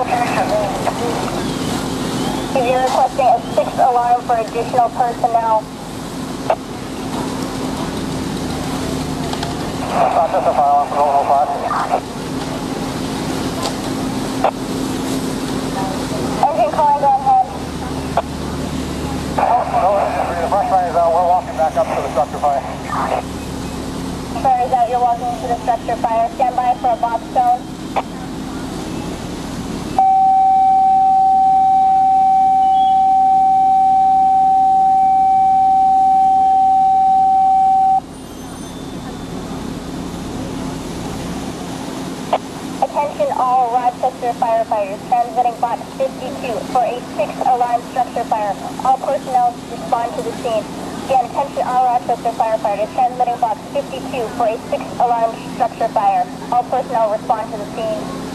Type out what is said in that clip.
location. If you're requesting a 6th alarm for additional personnel. Rochester, fire alarm for 005. Engine calling, go ahead. The brush fire is out. We're walking back up to the structure fire. Fire is out, you're walking into the structure fire. Stand by for a box zone. Attention all Rochester firefighters, transmitting box 52 for a 6th alarm structure fire. All personnel respond to the scene. Again, attention all Rochester firefighters, transmitting box 52 for a 6th alarm structure fire. All personnel respond to the scene.